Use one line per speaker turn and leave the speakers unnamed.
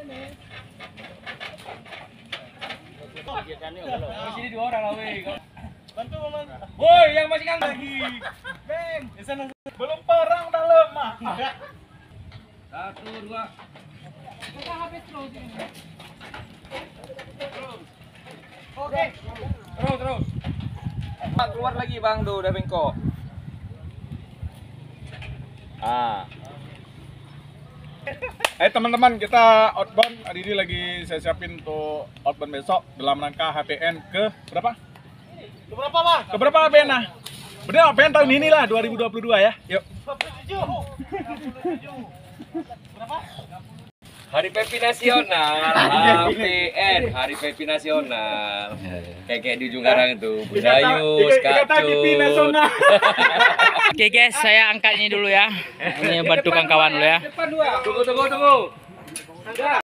Sini 2 orang lah, weh. Bantu Maman. Woi, yang masih nganggur lagi. Beng, di sana belum perang udah lemah. 1, 2. Kita habis terus ini. Oke. Terus. Bang, keluar lagi Bang, tuh udah bengkok.
Teman-teman, kita outbound. Hari ini lagi saya siapin untuk outbound besok dalam rangka HPN ke berapa?
Berapa, Bang?
Ke berapa HPN nah? Bener HPN tahun ini lah, 2022 ya. Yuk.
27. Berapa?
Hari Pepi Nasional, HPN, Hari Pepi Nasional. Kayak di ujung karang itu, Budayus, Kacut.
Oke guys, saya angkat ini dulu ya. Ini bantu kawan-kawan dulu ya.
Tunggu.